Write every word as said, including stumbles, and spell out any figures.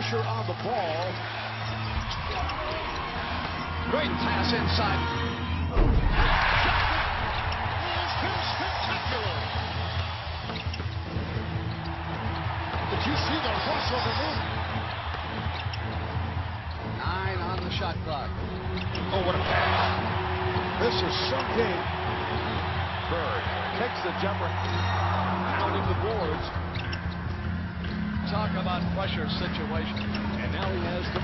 pressure on the ball. Great pass inside. Spectacular. Did you see the crossover move? Nine on the shot clock. Oh, what a pass. This is some game. Bird takes the jumper. Pounding the boards. Talk about pressure situation. And now he has the